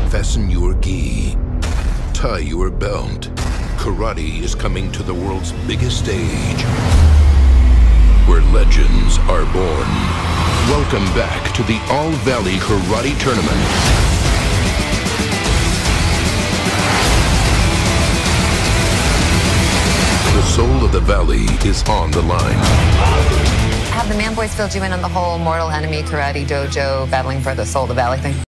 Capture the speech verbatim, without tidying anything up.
Fasten your gi. Tie your belt. Karate is coming to the world's biggest stage, where legends are born. Welcome back to the All-Valley Karate Tournament. The soul of the valley is on the line. Have the man boys filled you in on the whole mortal enemy karate dojo battling for the soul of the valley thing?